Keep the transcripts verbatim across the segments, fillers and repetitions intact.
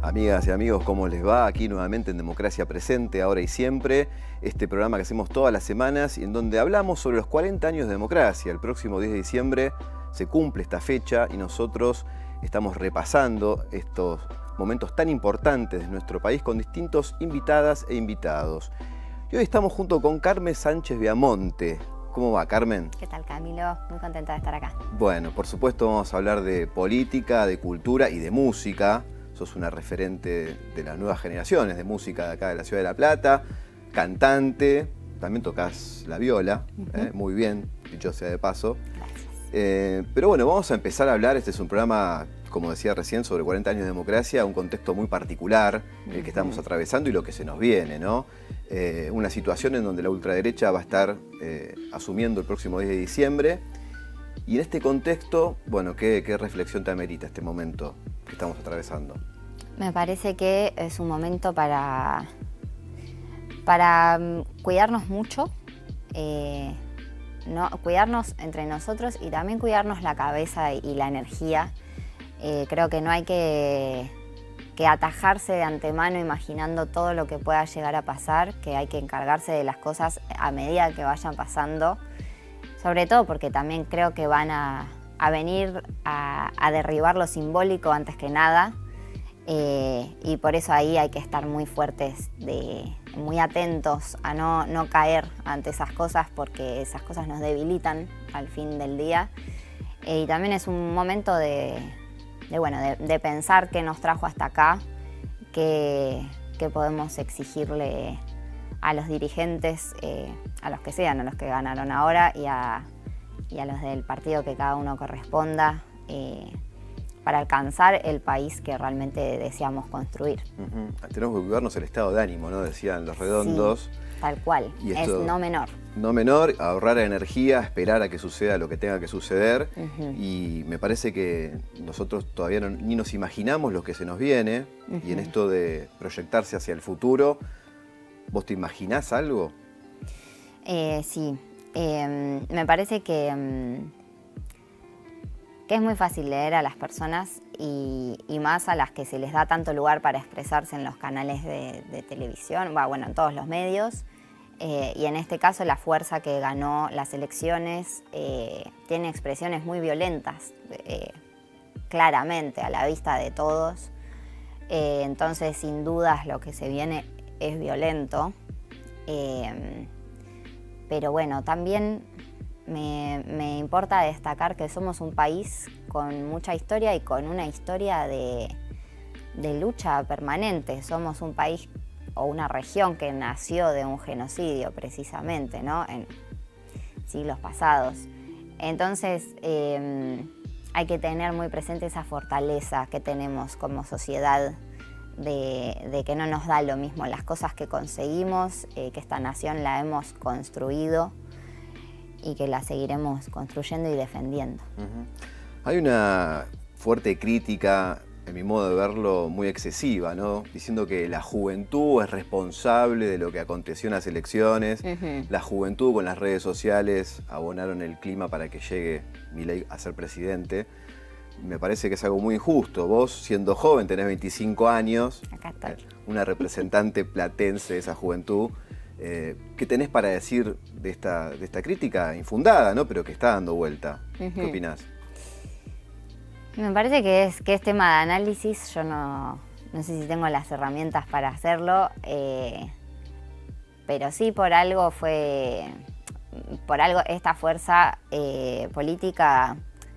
Amigas y amigos, ¿cómo les va? Aquí nuevamente en Democracia Presente, ahora y siempre, este programa que hacemos todas las semanas y en donde hablamos sobre los cuarenta años de democracia. El próximo diez de diciembre se cumple esta fecha y nosotros estamos repasando estos momentos tan importantes de nuestro país con distintos invitadas e invitados. Y hoy estamos junto con Carmen Sánchez Viamonte. ¿Cómo va, Carmen? ¿Qué tal, Camilo? Muy contenta de estar acá. Bueno, por supuesto vamos a hablar de política, de cultura y de música. Sos una referente de las nuevas generaciones de música de acá de la Ciudad de La Plata, cantante, también tocas la viola, uh-huh. eh, muy bien, dicho sea de paso. Gracias. Eh, pero bueno, vamos a empezar a hablar, este es un programa, como decía recién, sobre cuarenta años de democracia, un contexto muy particular, uh-huh. el que estamos atravesando y lo que se nos viene, ¿no? Eh, una situación en donde la ultraderecha va a estar eh, asumiendo el próximo diez de diciembre. Y en este contexto, bueno, ¿qué, qué reflexión te amerita este momento que estamos atravesando? Me parece que es un momento para, para um, cuidarnos mucho, eh, no, cuidarnos entre nosotros y también cuidarnos la cabeza y, y la energía. Eh, creo que no hay que, que atajarse de antemano imaginando todo lo que pueda llegar a pasar, que hay que encargarse de las cosas a medida que vayan pasando. Sobre todo porque también creo que van a, a venir a, a derribar lo simbólico antes que nada. Eh, y por eso ahí hay que estar muy fuertes, de, muy atentos a no, no caer ante esas cosas porque esas cosas nos debilitan al fin del día. Eh, y también es un momento de, de, bueno, de, de pensar qué nos trajo hasta acá, qué, qué podemos exigirle a los dirigentes, eh, a los que sean, a los que ganaron ahora y a, y a los del partido que cada uno corresponda, eh, para alcanzar el país que realmente deseamos construir. Uh-huh. Tenemos que cuidarnos el estado de ánimo, ¿no? Decían los redondos. Sí, tal cual, y es no menor. No menor, ahorrar energía, esperar a que suceda lo que tenga que suceder. Uh-huh. Y me parece que nosotros todavía no, ni nos imaginamos lo que se nos viene. Uh-huh. Y en esto de proyectarse hacia el futuro, ¿vos te imaginás algo? Eh, sí, eh, me parece que, um, que es muy fácil leer a las personas y, y más a las que se les da tanto lugar para expresarse en los canales de, de televisión, bueno, en todos los medios. Eh, y en este caso la fuerza que ganó las elecciones eh, tiene expresiones muy violentas, eh, claramente a la vista de todos. Eh, entonces, sin dudas, lo que se viene es violento, eh, pero bueno, también me, me importa destacar que somos un país con mucha historia y con una historia de, de lucha permanente. Somos un país o una región que nació de un genocidio precisamente, ¿no? En siglos pasados. Entonces eh, hay que tener muy presente esa fortaleza que tenemos como sociedad, De, de que no nos da lo mismo las cosas que conseguimos, eh, que esta nación la hemos construido y que la seguiremos construyendo y defendiendo. Uh-huh. Hay una fuerte crítica, en mi modo de verlo, muy excesiva, ¿no? Diciendo que la juventud es responsable de lo que aconteció en las elecciones. Uh-huh. La juventud con las redes sociales abonaron el clima para que llegue Milei a ser presidente. Me parece que es algo muy injusto. Vos, siendo joven, tenés veinticinco años, acá estoy, una representante platense de esa juventud. Eh, ¿Qué tenés para decir de esta, de esta crítica infundada, ¿no? Pero que está dando vuelta? Uh-huh. ¿Qué opinás? Me parece que es, que es tema de análisis. Yo no, no sé si tengo las herramientas para hacerlo, eh, pero sí por algo fue, por algo esta fuerza eh, política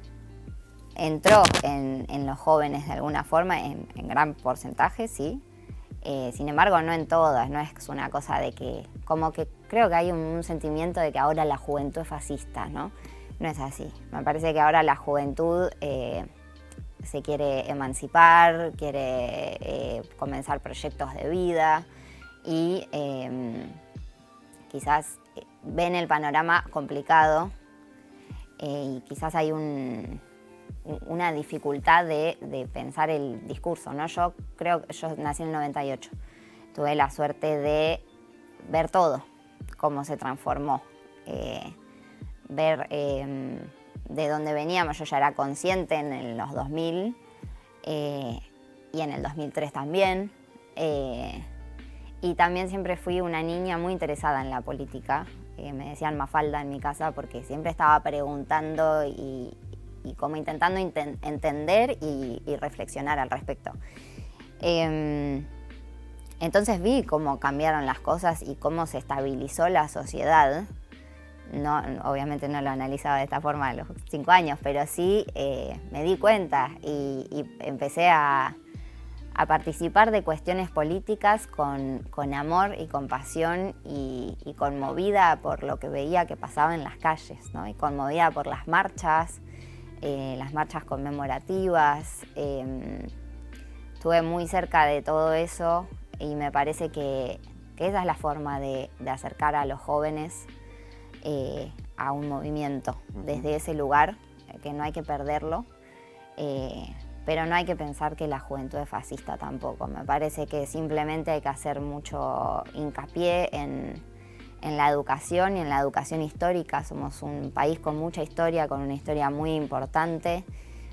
entró en, en los jóvenes de alguna forma, en, en gran porcentaje, sí. Eh, sin embargo, no en todas, no es una cosa de que, como que creo que hay un, un sentimiento de que ahora la juventud es fascista, ¿no? No es así. Me parece que ahora la juventud eh, se quiere emancipar, quiere eh, comenzar proyectos de vida y eh, quizás ven el panorama complicado eh, y quizás hay un... una dificultad de, de pensar el discurso, ¿no? Yo creo que yo nací en el noventa y ocho. Tuve la suerte de ver todo, cómo se transformó, eh, ver eh, de dónde veníamos. Yo ya era consciente en los dos mil, eh, y en el dos mil tres también. Eh, y también siempre fui una niña muy interesada en la política. Eh, me decían Mafalda en mi casa porque siempre estaba preguntando y, y como intentando inten- entender y, y reflexionar al respecto. Eh, entonces vi cómo cambiaron las cosas y cómo se estabilizó la sociedad. No, obviamente no lo analizaba de esta forma a los cinco años, pero sí eh, me di cuenta y, y empecé a, a participar de cuestiones políticas con, con amor y con pasión y, y conmovida por lo que veía que pasaba en las calles, ¿no? Y conmovida por las marchas, eh, las marchas conmemorativas. Eh, estuve muy cerca de todo eso y me parece que, que esa es la forma de, de acercar a los jóvenes eh, a un movimiento, uh-huh. desde ese lugar, que no hay que perderlo. Eh, Pero no hay que pensar que la juventud es fascista tampoco. Me parece que simplemente hay que hacer mucho hincapié en, en la educación y en la educación histórica. Somos un país con mucha historia, con una historia muy importante.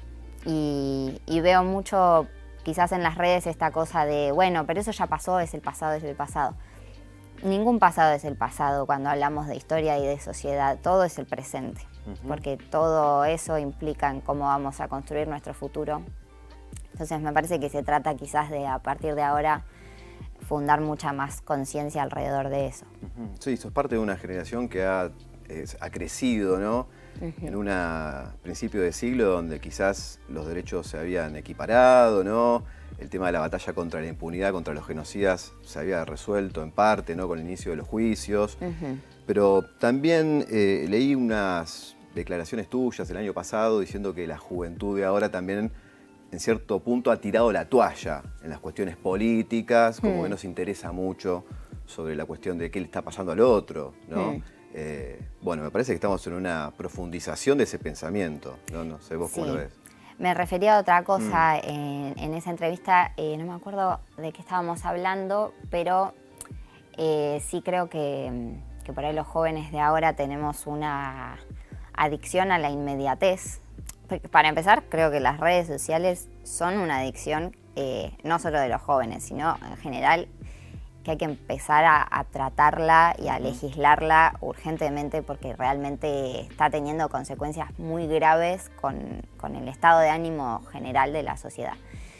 Y, y veo mucho, quizás en las redes, esta cosa de, bueno, pero eso ya pasó, es el pasado, es el pasado. Ningún pasado es el pasado cuando hablamos de historia y de sociedad. Todo es el presente. Uh-huh. Porque todo eso implica en cómo vamos a construir nuestro futuro. Entonces me parece que se trata quizás de, a partir de ahora, fundar mucha más conciencia alrededor de eso. Uh-huh. Sí, sos parte de una generación que ha, es, ha crecido, ¿no? Uh-huh. En un principio de siglo donde quizás los derechos se habían equiparado, ¿no? El tema de la batalla contra la impunidad, contra los genocidas, se había resuelto en parte, ¿no? Con el inicio de los juicios. Uh-huh. Pero también eh, leí unas declaraciones tuyas el año pasado diciendo que la juventud de ahora también, en cierto punto, ha tirado la toalla en las cuestiones políticas, como mm. que no se interesa mucho sobre la cuestión de qué le está pasando al otro, ¿no? Mm. Eh, bueno, me parece que estamos en una profundización de ese pensamiento, ¿no? No sé vos sí. cómo lo ves. Me refería a otra cosa mm. en, en esa entrevista, eh, no me acuerdo de qué estábamos hablando, pero eh, sí creo que, que por ahí los jóvenes de ahora tenemos una adicción a la inmediatez. Para empezar, creo que las redes sociales son una adicción, eh, no solo de los jóvenes, sino en general, que hay que empezar a, a tratarla y a legislarla urgentemente porque realmente está teniendo consecuencias muy graves con, con el estado de ánimo general de la sociedad.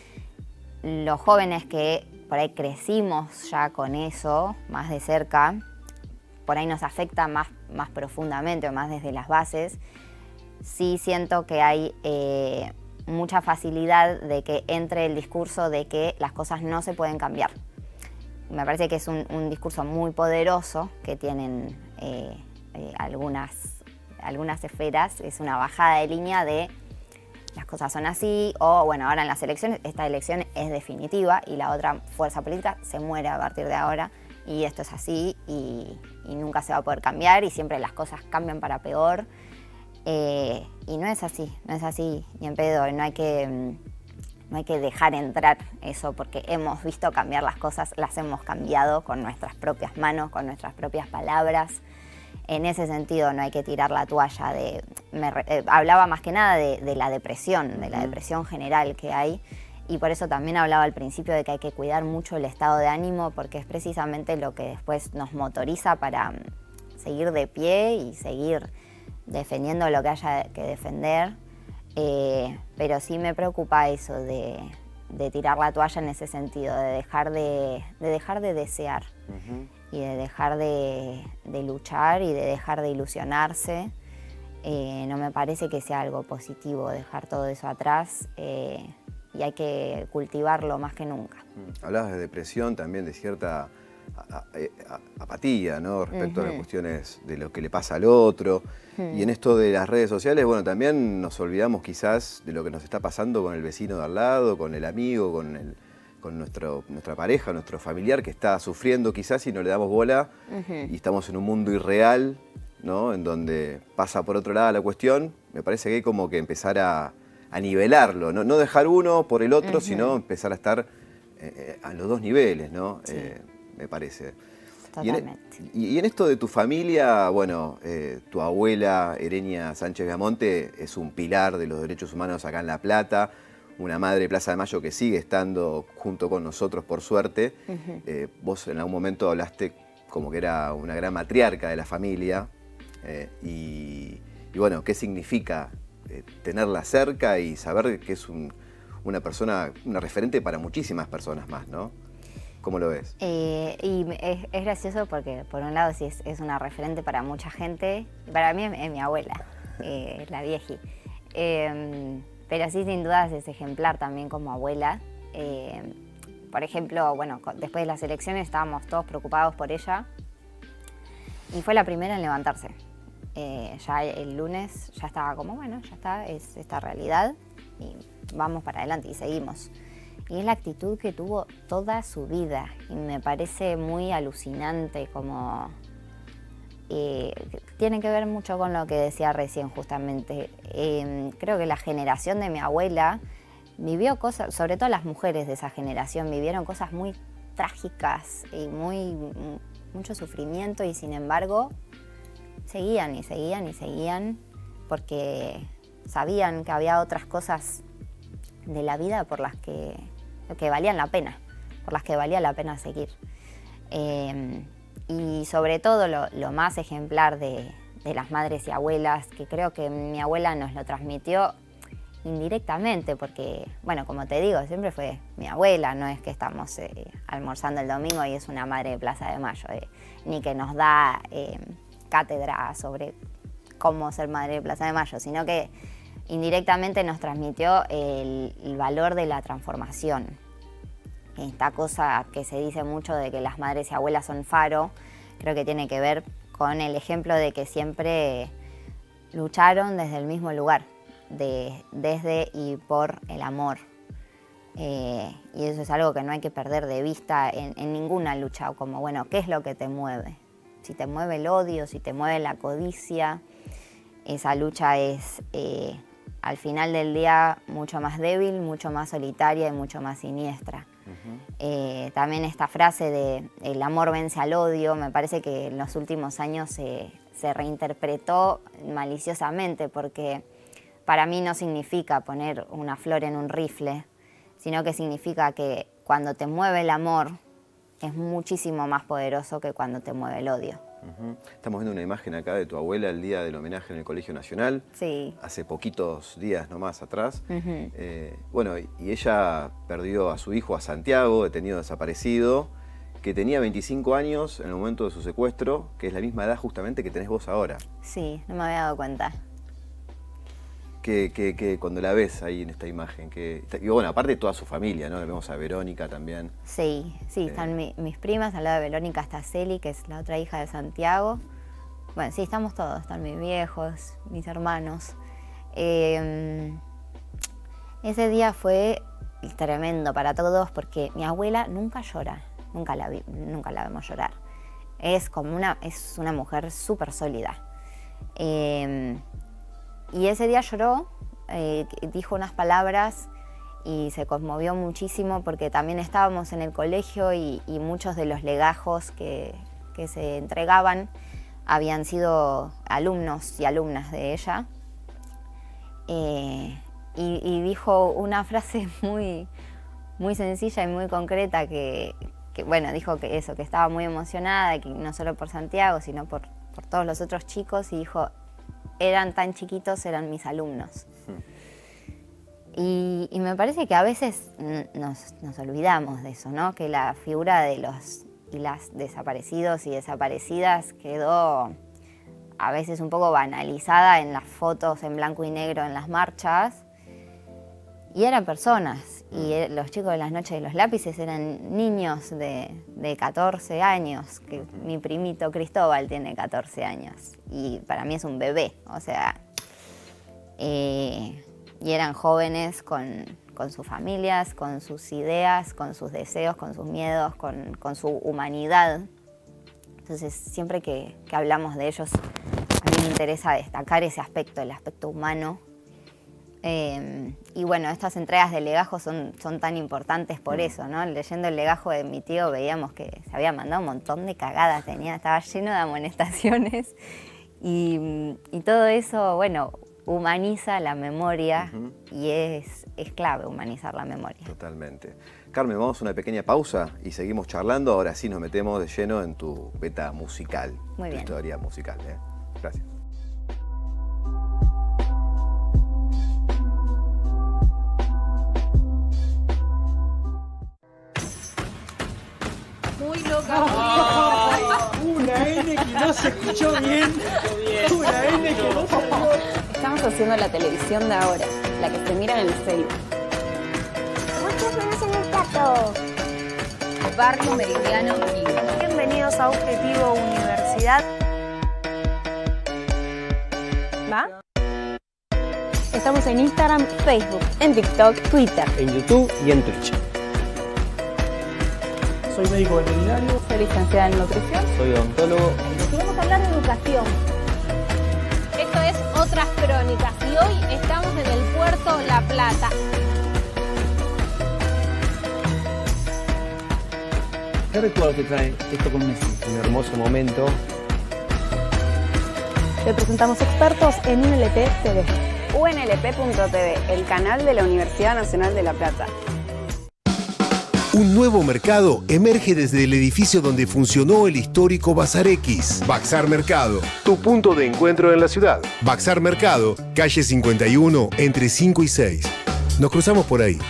Los jóvenes que por ahí crecimos ya con eso, más de cerca, por ahí nos afecta más, más profundamente o más desde las bases. Sí siento que hay eh, mucha facilidad de que entre el discurso de que las cosas no se pueden cambiar. Me parece que es un, un discurso muy poderoso que tienen eh, eh, algunas, algunas esferas. Es una bajada de línea de las cosas son así o, bueno, ahora en las elecciones, esta elección es definitiva y la otra fuerza política se muere a partir de ahora y esto es así y, y nunca se va a poder cambiar y siempre las cosas cambian para peor. Eh, y no es así, no es así ni en pedo, no hay que, no hay que dejar entrar eso porque hemos visto cambiar las cosas, las hemos cambiado con nuestras propias manos, con nuestras propias palabras. En ese sentido no hay que tirar la toalla. De, me, eh, hablaba más que nada de, de la depresión, de la depresión general que hay y por eso también hablaba al principio de que hay que cuidar mucho el estado de ánimo porque es precisamente lo que después nos motoriza para seguir de pie y seguir defendiendo lo que haya que defender, eh, pero sí me preocupa eso de, de tirar la toalla en ese sentido, de dejar de, de, dejar de desear uh-huh. y de dejar de, de luchar y de dejar de ilusionarse. Eh, no me parece que sea algo positivo dejar todo eso atrás eh, y hay que cultivarlo más que nunca. Hablabas de depresión, también de cierta A, a, a, apatía, ¿no? Respecto uh-huh. a las cuestiones de lo que le pasa al otro. Uh-huh. Y en esto de las redes sociales, bueno, también nos olvidamos quizás de lo que nos está pasando con el vecino de al lado, con el amigo, con, el, con nuestro, nuestra pareja, nuestro familiar que está sufriendo quizás y no le damos bola. Uh-huh. Y estamos en un mundo irreal, ¿no? En donde pasa por otro lado la cuestión. Me parece que hay como que empezar a, a nivelarlo, ¿no? No dejar uno por el otro, uh-huh. sino empezar a estar eh, a los dos niveles, ¿no? Sí. Eh, me parece. Totalmente. Y en, y en esto de tu familia, bueno, eh, tu abuela Erenia Sánchez Viamonte es un pilar de los derechos humanos acá en La Plata, una madre de Plaza de Mayo que sigue estando junto con nosotros, por suerte. Ujú. Eh, vos en algún momento hablaste como que era una gran matriarca de la familia. Eh, y, y bueno, ¿qué significa eh, tenerla cerca y saber que es un, una persona, una referente para muchísimas personas más, ¿no? ¿Cómo lo ves? Eh, y es, es gracioso porque, por un lado, sí es, es una referente para mucha gente. Para mí es, es mi abuela, eh, la vieji. Eh, pero sí, sin duda, es ejemplar también como abuela. Eh, por ejemplo, bueno, después de las elecciones estábamos todos preocupados por ella. Y fue la primera en levantarse. Eh, ya el lunes ya estaba como, bueno, ya está, es esta realidad. Y vamos para adelante y seguimos. Y es la actitud que tuvo toda su vida y me parece muy alucinante, como eh, tiene que ver mucho con lo que decía recién justamente. Eh, creo que la generación de mi abuela vivió cosas, sobre todo las mujeres de esa generación, vivieron cosas muy trágicas y muy, mucho sufrimiento y sin embargo seguían y seguían y seguían porque sabían que había otras cosas de la vida por las que que valían la pena, por las que valía la pena seguir. Eh, y sobre todo lo, lo más ejemplar de, de las madres y abuelas, que creo que mi abuela nos lo transmitió indirectamente, porque, bueno, como te digo, siempre fue mi abuela, no es que estamos eh, almorzando el domingo y es una madre de Plaza de Mayo, eh, ni que nos da eh, cátedra sobre cómo ser madre de Plaza de Mayo, sino que indirectamente nos transmitió el, el valor de la transformación. Esta cosa que se dice mucho de que las madres y abuelas son faro, creo que tiene que ver con el ejemplo de que siempre lucharon desde el mismo lugar, de, desde y por el amor. Eh, y eso es algo que no hay que perder de vista en, en ninguna lucha, como, bueno, ¿qué es lo que te mueve? Si te mueve el odio, si te mueve la codicia, esa lucha es... Eh, al final del día mucho más débil, mucho más solitaria y mucho más siniestra. Uh-huh. eh, también esta frase de el amor vence al odio, me parece que en los últimos años se, se reinterpretó maliciosamente porque para mí no significa poner una flor en un rifle, sino que significa que cuando te mueve el amor es muchísimo más poderoso que cuando te mueve el odio. Uh-huh. Estamos viendo una imagen acá de tu abuela el día del homenaje en el Colegio Nacional. Sí. Hace poquitos días nomás atrás. Uh-huh. eh, bueno, y ella perdió a su hijo, a Santiago, detenido desaparecido, que tenía veinticinco años en el momento de su secuestro, que es la misma edad justamente que tenés vos ahora. Sí, no me había dado cuenta. Que, que, que cuando la ves ahí en esta imagen, que, y bueno, aparte de toda su familia, ¿no? Vemos a Verónica también. Sí, sí, eh. están mi, mis primas, al lado de Verónica está Celi, que es la otra hija de Santiago. Bueno, sí, estamos todos, están mis viejos, mis hermanos. Eh, ese día fue tremendo para todos porque mi abuela nunca llora, nunca la, vi, nunca la vemos llorar. Es como una, es una mujer súper sólida. Eh, Y ese día lloró, eh, dijo unas palabras y se conmovió muchísimo porque también estábamos en el colegio y, y muchos de los legajos que, que se entregaban habían sido alumnos y alumnas de ella. Eh, y, y dijo una frase muy, muy sencilla y muy concreta que, que, bueno, dijo que eso, que estaba muy emocionada, que no solo por Santiago, sino por, por todos los otros chicos, y dijo: eran tan chiquitos, eran mis alumnos. Hmm. Y, y me parece que a veces nos, nos olvidamos de eso, ¿no? Que la figura de los y las desaparecidos y desaparecidas quedó a veces un poco banalizada en las fotos en blanco y negro en las marchas. Y eran personas, y los chicos de las noches de los lápices eran niños de, de catorce años, que mi primito Cristóbal tiene catorce años, y para mí es un bebé, o sea, eh, y eran jóvenes con, con sus familias, con sus ideas, con sus deseos, con sus miedos, con, con su humanidad. Entonces, siempre que, que hablamos de ellos, a mí me interesa destacar ese aspecto, el aspecto humano. Eh, y bueno, estas entregas de legajos son, son tan importantes por eso, ¿no? Leyendo el legajo de mi tío veíamos que se había mandado un montón de cagadas, tenía, estaba lleno de amonestaciones y, y todo eso, bueno, humaniza la memoria Uh-huh. y es, es clave humanizar la memoria. Totalmente. Carmen, vamos a una pequeña pausa y seguimos charlando. Ahora sí nos metemos de lleno en tu beta musical. Muy tu bien. historia musical. ¿eh? Gracias. Muy loca. Ay, Una N que no se escuchó bien. Una N que no salió. estamos haciendo la televisión de ahora, la que se mira en el celu. Muchos menos en el plato. Barrio Meridiano y Bienvenidos a Objetivo Universidad. ¿Va? estamos en Instagram, Facebook, en TikTok, Twitter. En YouTube y en Twitch. Soy médico veterinario. Soy licenciada en nutrición. Soy odontólogo. Vamos a hablar de educación. Esto es Otras Crónicas y hoy estamos en el puerto La Plata. ¿Qué recuerdo te trae esto con Messi? Un hermoso momento. Te presentamos expertos en U N L P T V. U N L P punto T V, el canal de la Universidad Nacional de La Plata. Un nuevo mercado emerge desde el edificio donde funcionó el histórico Bazar X. Baxar Mercado, tu punto de encuentro en la ciudad. Baxar Mercado, calle cincuenta y uno, entre cinco y seis. Nos cruzamos por ahí.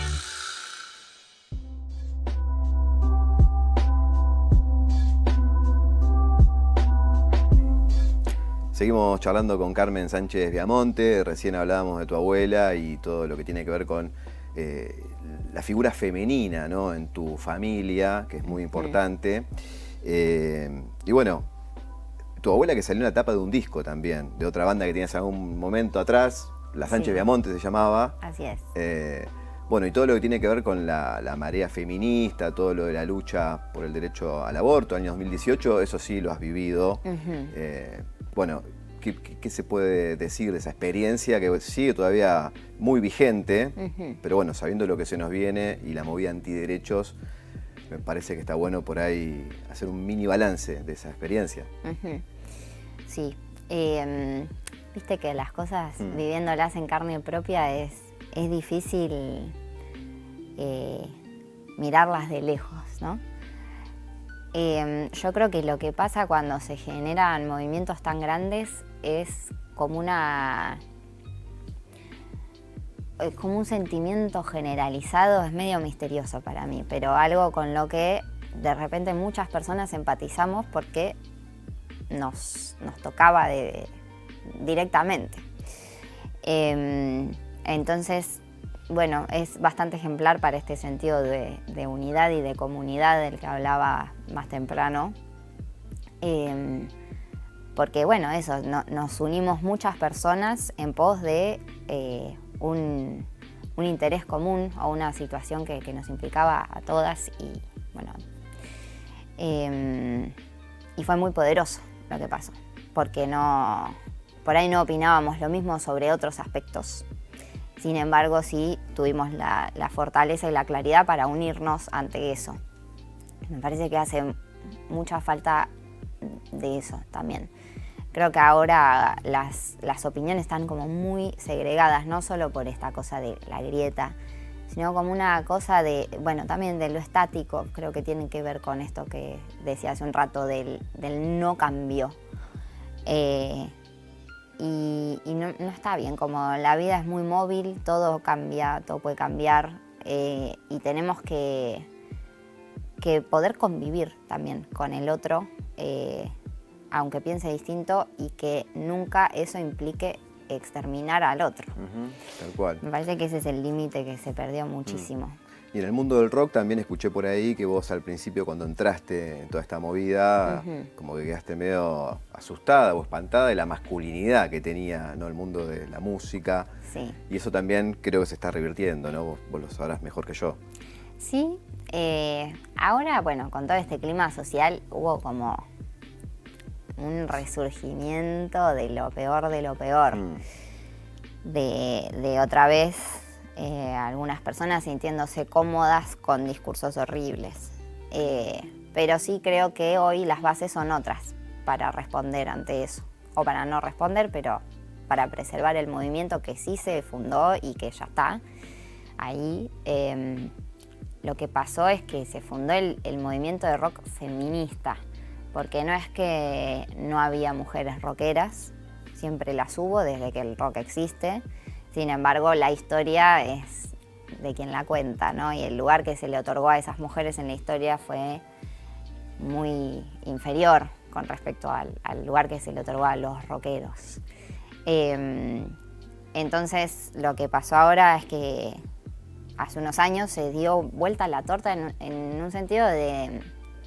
Seguimos charlando con Carmen Sánchez Viamonte. Recién hablábamos de tu abuela y todo lo que tiene que ver con eh, la figura femenina, ¿no? En tu familia, que es muy importante. Eh, y bueno, tu abuela que salió en la tapa de un disco también, de otra banda que tenías algún momento atrás, La Sánchez Sí. Viamonte se llamaba. Así es. Eh, bueno, y todo lo que tiene que ver con la, la marea feminista, todo lo de la lucha por el derecho al aborto, año dos mil dieciocho, eso sí lo has vivido. Ujú. Eh, bueno, ¿qué, qué, qué se puede decir de esa experiencia que sigue todavía muy vigente? Ujú. Pero bueno, sabiendo lo que se nos viene y la movida antiderechos, me parece que está bueno por ahí hacer un mini balance de esa experiencia. Ujú. Sí. Eh, Viste que las cosas, Mm. viviéndolas en carne propia, es, es difícil eh, mirarlas de lejos, ¿no? Eh, yo creo que lo que pasa cuando se generan movimientos tan grandes es como una... es como un sentimiento generalizado, es medio misterioso para mí, pero algo con lo que de repente muchas personas empatizamos porque nos, nos tocaba de, directamente. Eh, entonces, bueno, es bastante ejemplar para este sentido de, de unidad y de comunidad del que hablaba más temprano. Eh, porque, bueno, eso, no, nos unimos muchas personas en pos de eh, un, un interés común o una situación que, que nos implicaba a todas y, bueno, eh, y fue muy poderoso lo que pasó, porque no, por ahí no opinábamos lo mismo sobre otros aspectos. Sin embargo, sí tuvimos la, la fortaleza y la claridad para unirnos ante eso. Me parece que hace mucha falta de eso también. Creo que ahora las, las opiniones están como muy segregadas, no solo por esta cosa de la grieta, sino como una cosa de, bueno, también de lo estático. Creo que tiene que ver con esto que decía hace un rato del, del no cambio. Eh, y y no, no está bien, como la vida es muy móvil, todo cambia, todo puede cambiar, eh, y tenemos que, que poder convivir también con el otro, eh, aunque piense distinto, y que nunca eso implique exterminar al otro. Uh-huh, tal cual. Me parece que ese es el límite que se perdió muchísimo. Y en el mundo del rock también escuché por ahí que vos al principio cuando entraste en toda esta movida, Ujú. como que quedaste medio asustada o espantada de la masculinidad que tenía, ¿no? El mundo de la música. Sí. Y eso también creo que se está revirtiendo, ¿no? Vos, vos lo sabrás mejor que yo. Sí, eh, ahora, bueno, con todo este clima social hubo como un resurgimiento de lo peor de lo peor. Mm. De, de otra vez eh, algunas personas sintiéndose cómodas con discursos horribles. Eh, pero sí creo que hoy las bases son otras para responder ante eso. O para no responder, pero para preservar el movimiento que sí se fundó y que ya está ahí. Eh, lo que pasó es que se fundó el, el movimiento de rock feminista, porque no es que no había mujeres rockeras, siempre las hubo desde que el rock existe. Sin embargo, la historia es de quien la cuenta, ¿no? Y el lugar que se le otorgó a esas mujeres en la historia fue muy inferior con respecto al, al lugar que se le otorgó a los rockeros. Eh, entonces, lo que pasó ahora es que hace unos años se dio vuelta la torta en, en un sentido de,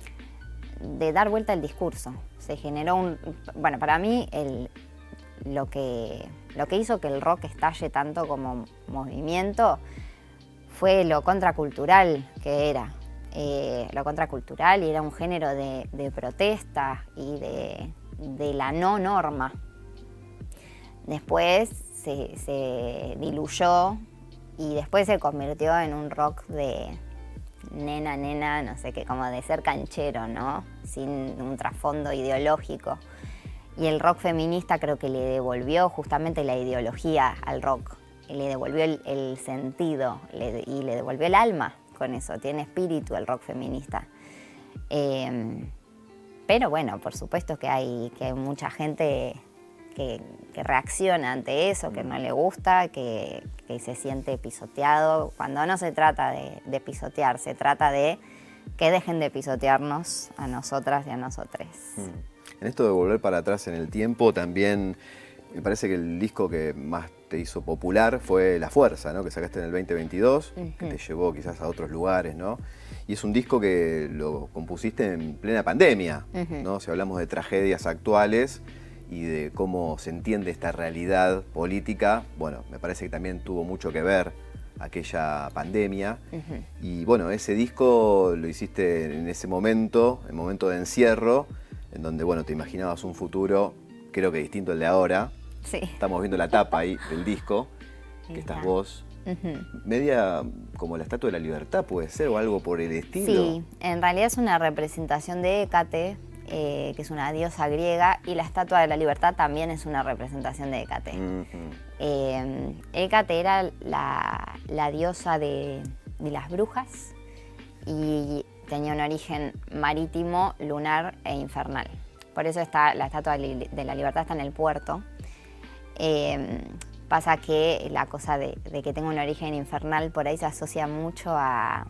de dar vuelta al discurso. Se generó un... Bueno, para mí el, lo, que, lo que hizo que el rock estalle tanto como movimiento fue lo contracultural que era. Eh, lo contracultural y era un género de, de protesta y de, de la no norma. Después se, se diluyó y después se convirtió en un rock de nena, nena, no sé qué, como de ser canchero, ¿no? Sin un trasfondo ideológico. Y el rock feminista creo que le devolvió justamente la ideología al rock, y le devolvió el, el sentido le, y le devolvió el alma con eso. Tiene espíritu el rock feminista. Eh, pero bueno, por supuesto que hay, que hay mucha gente que, que reacciona ante eso, que no le gusta, que, que se siente pisoteado. Cuando no se trata de, de pisotear, se trata de que dejen de pisotearnos a nosotras y a nosotres. En esto de volver para atrás en el tiempo, también me parece que el disco que más te hizo popular fue La Fuerza, ¿no? Que sacaste en el veinte veintidós, uh-huh. que te llevó quizás a otros lugares, ¿no? Y es un disco que lo compusiste en plena pandemia, uh-huh. ¿no? Si hablamos de tragedias actuales y de cómo se entiende esta realidad política, bueno, me parece que también tuvo mucho que ver aquella pandemia. Uh-huh. Y bueno, ese disco lo hiciste en ese momento, en momento de encierro, en donde, bueno, te imaginabas un futuro, creo que distinto al de ahora. Sí. Estamos viendo la tapa ahí del disco, que estás vos. Uh-huh. Media como la Estatua de la Libertad, puede ser, o algo por el estilo. Sí, en realidad es una representación de Hécate, eh, que es una diosa griega, y la Estatua de la Libertad también es una representación de Hécate. Uh-huh. eh, Hécate era la, la diosa de, de las brujas y tenía un origen marítimo, lunar e infernal. Por eso está, la Estatua de la Libertad está en el puerto. Eh, pasa que la cosa de, de que tenga un origen infernal por ahí se asocia mucho a,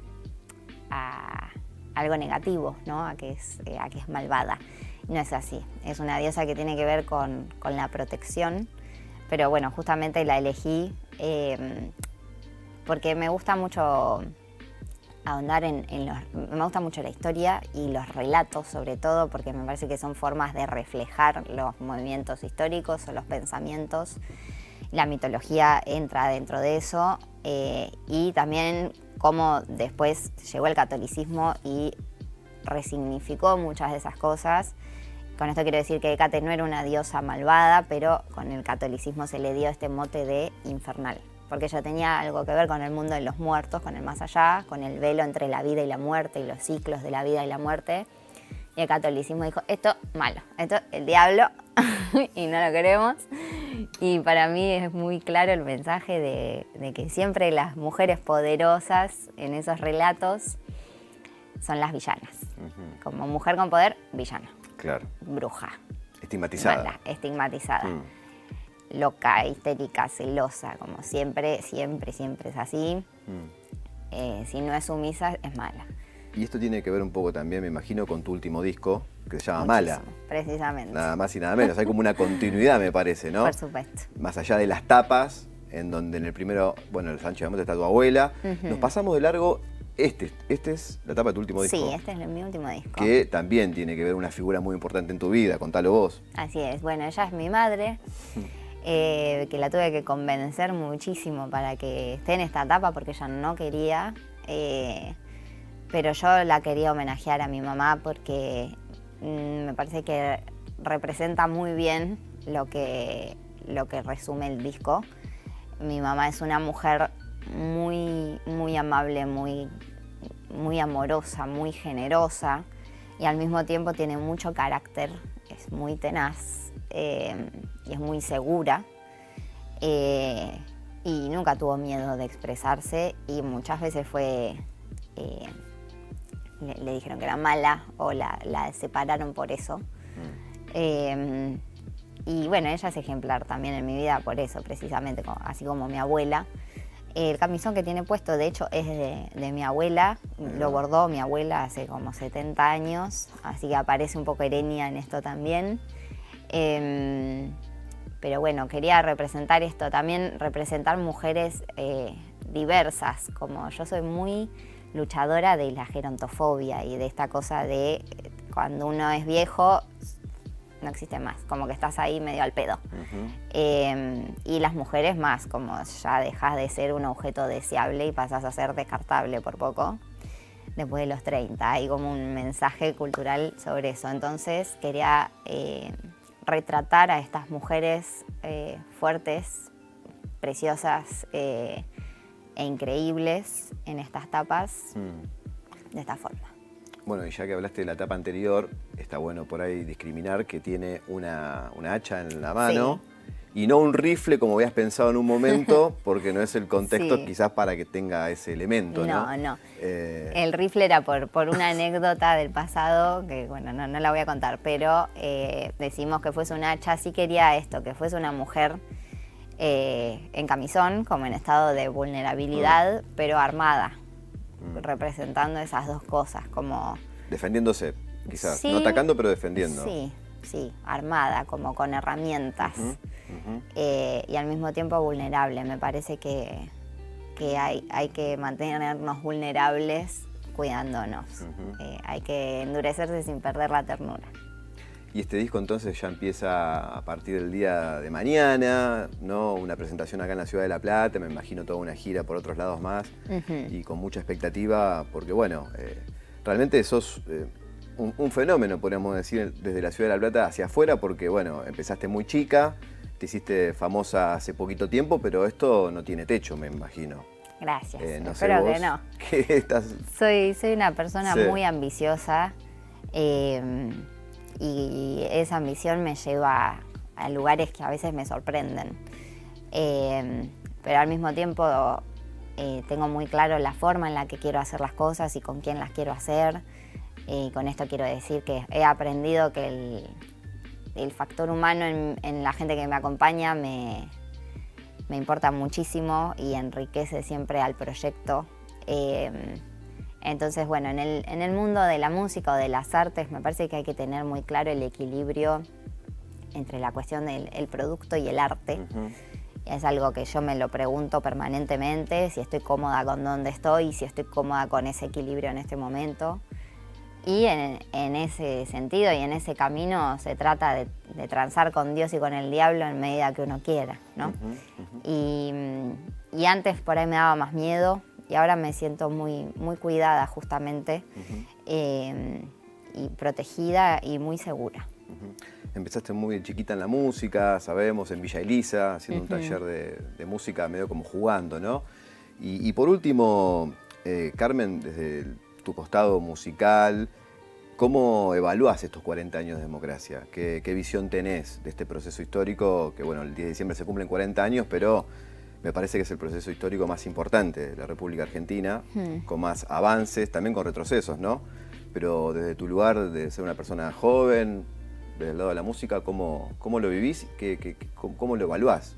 a algo negativo, ¿no? A que es, eh, a que es malvada. No es así. Es una diosa que tiene que ver con, con la protección. Pero bueno, justamente la elegí eh, porque me gusta mucho ahondar en, en los... Me gusta mucho la historia y los relatos, sobre todo, porque me parece que son formas de reflejar los movimientos históricos o los pensamientos. La mitología entra dentro de eso, eh, y también cómo después llegó el catolicismo y resignificó muchas de esas cosas. Con esto quiero decir que Hécate no era una diosa malvada, pero con el catolicismo se le dio este mote de infernal, porque ella tenía algo que ver con el mundo de los muertos, con el más allá, con el velo entre la vida y la muerte y los ciclos de la vida y la muerte. Y el catolicismo dijo, esto malo, esto el diablo, y no lo queremos. Y para mí es muy claro el mensaje de, de que siempre las mujeres poderosas en esos relatos son las villanas. Uh-huh. Como mujer con poder, villana. Claro. Bruja. Estigmatizada. Mala, estigmatizada. Mm. Loca, histérica, celosa, como siempre, siempre, siempre es así. Mm. Eh, si no es sumisa, es mala. Y esto tiene que ver un poco también, me imagino, con tu último disco, que se llama Muchísimo, Mala. Precisamente. Nada más y nada menos. Hay como una continuidad, me parece, ¿no? Por supuesto. Más allá de las tapas, en donde en el primero, bueno, el Sánchez de Monte está tu abuela. Uh-huh. Nos pasamos de largo. Este, este es la tapa de tu último disco. Sí, este es mi último disco. Que también tiene que ver una figura muy importante en tu vida. Contalo vos. Así es. Bueno, ella es mi madre. Eh, que la tuve que convencer muchísimo para que esté en esta etapa porque ella no quería, eh, pero yo la quería homenajear a mi mamá porque mm, me parece que representa muy bien lo que, lo que resume el disco. Mi mamá es una mujer muy, muy amable, muy, muy amorosa, muy generosa y al mismo tiempo tiene mucho carácter, es muy tenaz. Eh, y es muy segura. eh, y nunca tuvo miedo de expresarse y muchas veces fue... Eh, le, le dijeron que era mala o la, la separaron por eso. Mm. Eh, y bueno, ella es ejemplar también en mi vida por eso, precisamente, como, así como mi abuela. El camisón que tiene puesto, de hecho, es de, de mi abuela. Lo bordó mi abuela hace como setenta años, así que aparece un poco Erenia en esto también. Eh, pero bueno, quería representar esto, también representar mujeres eh, diversas, como yo soy muy luchadora de la gerontofobia y de esta cosa de cuando uno es viejo no existe más, como que estás ahí medio al pedo. Uh-huh. eh, y las mujeres más, como ya dejas de ser un objeto deseable y pasas a ser descartable por poco, después de los treinta. Hay como un mensaje cultural sobre eso. Entonces quería eh, retratar a estas mujeres eh, fuertes, preciosas eh, e increíbles en estas tapas, mm. de esta forma. Bueno, y ya que hablaste de la etapa anterior, está bueno por ahí discriminar que tiene una, una hacha en la mano, sí, y no un rifle como habías pensado en un momento, porque no es el contexto, sí, quizás para que tenga ese elemento, ¿no? No, no. Eh... El rifle era por, por una anécdota del pasado, que bueno, no, no la voy a contar, pero eh, decimos que fuese un hacha. Sí quería esto, que fuese una mujer eh, en camisón, como en estado de vulnerabilidad, mm. pero armada. Representando esas dos cosas, como... Defendiéndose, quizás. Sí, no atacando, pero defendiendo. Sí, sí, armada, como con herramientas. Uh-huh, uh-huh. Eh, y al mismo tiempo vulnerable. Me parece que, que hay, hay que mantenernos vulnerables cuidándonos. Uh-huh. Eh, hay que endurecerse sin perder la ternura. Y este disco entonces ya empieza a partir del día de mañana, ¿no? Una presentación acá en la Ciudad de La Plata, me imagino toda una gira por otros lados más, uh-huh, y con mucha expectativa, porque bueno, eh, realmente sos eh, un, un fenómeno, podríamos decir, desde la Ciudad de La Plata hacia afuera, porque bueno, empezaste muy chica, te hiciste famosa hace poquito tiempo, pero esto no tiene techo, me imagino. Gracias, eh, no espero sé vos, que no. ¿qué estás... soy, soy una persona sí. muy ambiciosa, eh, y esa ambición me lleva a lugares que a veces me sorprenden. Eh, pero al mismo tiempo eh, tengo muy claro la forma en la que quiero hacer las cosas y con quién las quiero hacer. Y con esto quiero decir que he aprendido que el, el factor humano en, en la gente que me acompaña me, me importa muchísimo y enriquece siempre al proyecto. Eh, Entonces, bueno, en el, en el mundo de la música o de las artes me parece que hay que tener muy claro el equilibrio entre la cuestión del el producto y el arte. Uh-huh. Es algo que yo me lo pregunto permanentemente, si estoy cómoda con dónde estoy, si estoy cómoda con ese equilibrio en este momento. Y en, en ese sentido y en ese camino se trata de, de transar con Dios y con el diablo en medida que uno quiera, ¿no? Uh-huh, uh-huh. Y, y antes por ahí me daba más miedo, y ahora me siento muy, muy cuidada justamente, uh-huh, eh, y protegida y muy segura. Uh-huh. Empezaste muy chiquita en la música, sabemos, en Villa Elisa, haciendo uh-huh, un taller de, de música medio como jugando, ¿no? Y, y por último, eh, Carmen, desde el, tu costado musical, ¿cómo evaluás estos cuarenta años de democracia? ¿Qué, qué visión tenés de este proceso histórico? Que bueno, el diez de diciembre se cumplen cuarenta años, pero... me parece que es el proceso histórico más importante de la República Argentina, hmm. con más avances, también con retrocesos, ¿no? Pero desde tu lugar de ser una persona joven, desde el lado de la música, ¿cómo, cómo lo vivís? ¿Qué, qué, cómo, ¿Cómo lo evaluás?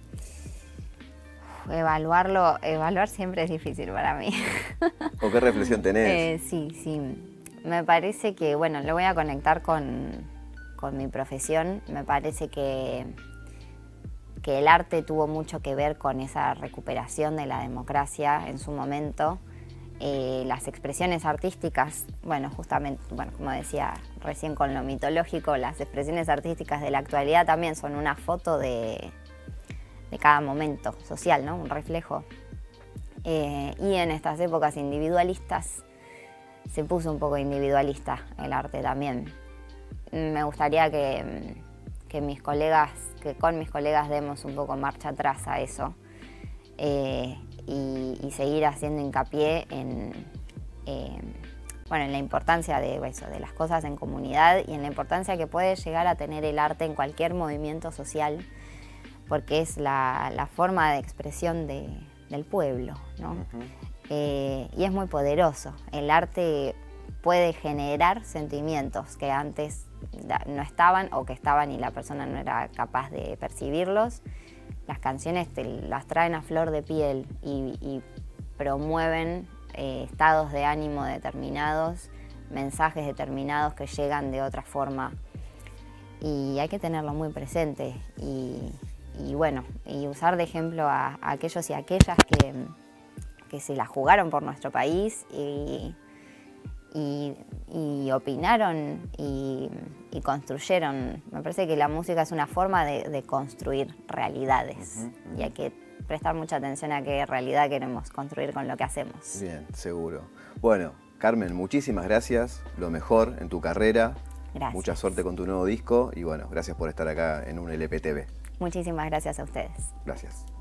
Evaluarlo, evaluar siempre es difícil para mí. ¿O qué reflexión tenés? Eh, sí, sí. Me parece que, bueno, lo voy a conectar con, con mi profesión. Me parece que... que el arte tuvo mucho que ver con esa recuperación de la democracia en su momento. Eh, las expresiones artísticas, bueno, justamente, bueno, como decía recién con lo mitológico, las expresiones artísticas de la actualidad también son una foto de, de cada momento social, ¿no? Un reflejo. Eh, y en estas épocas individualistas se puso un poco individualista el arte también. Me gustaría que... que mis colegas, que con mis colegas demos un poco marcha atrás a eso, eh, y, y seguir haciendo hincapié en, eh, bueno, en la importancia de eso, de las cosas en comunidad y en la importancia que puede llegar a tener el arte en cualquier movimiento social, porque es la, la forma de expresión de, del pueblo, ¿no? Uh-huh. eh, y es muy poderoso. El arte puede generar sentimientos que antes no estaban o que estaban y la persona no era capaz de percibirlos. Las canciones te las traen a flor de piel y, y promueven eh, estados de ánimo determinados, mensajes determinados que llegan de otra forma. Y hay que tenerlo muy presente y, y bueno, y usar de ejemplo a, a aquellos y aquellas que, que se la jugaron por nuestro país y, y, y opinaron y, y construyeron. Me parece que la música es una forma de, de construir realidades. Uh-huh, uh-huh. Y hay que prestar mucha atención a qué realidad queremos construir con lo que hacemos. Bien, seguro. Bueno, Carmen, muchísimas gracias, lo mejor en tu carrera. Gracias. Mucha suerte con tu nuevo disco y bueno, gracias por estar acá en Un L P T V. Muchísimas gracias a ustedes. Gracias.